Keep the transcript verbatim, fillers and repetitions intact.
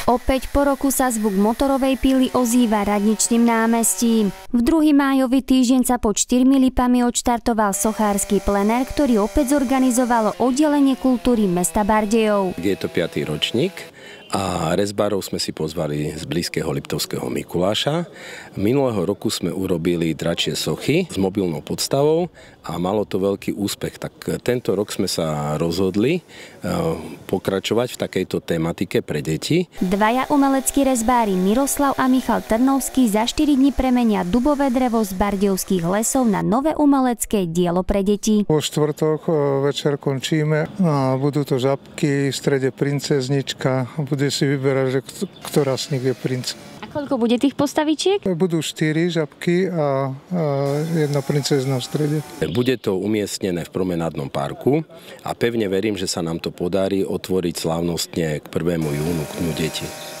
Opäť po roku sa zvuk motorovej pily ozýva radničným námestím. V druhý májový týždeň sa pod štyrmi lipami odštartoval sochársky plenér, ktorý opäť zorganizovalo oddelenie kultúry mesta Bardejov. Je to piaty ročník a rezbárov sme si pozvali z blízkeho Liptovského Mikuláša. Minulého roku sme urobili dračie sochy s mobilnou podstavou a malo to veľký úspech. Tak tento rok sme sa rozhodli pokračovať v takejto tematike pre deti. Dvaja umeleckí rezbári Miroslav a Michal Trnovský za štyri dni premenia dubové drevo z bardejovských lesov na nové umelecké dielo pre deti. Po štvrtok večer končíme a budú to žabky, v strede princeznička. Bude si vyberať, že ktorá z nich je princ. A koľko bude tých postavičiek? Budú štyri žabky a, a jedna princezna v strede. Bude to umiestnené v promenádnom parku a pevne verím, že sa nám to podarí otvoriť slávnostne k prvému júnu k Dňu detí.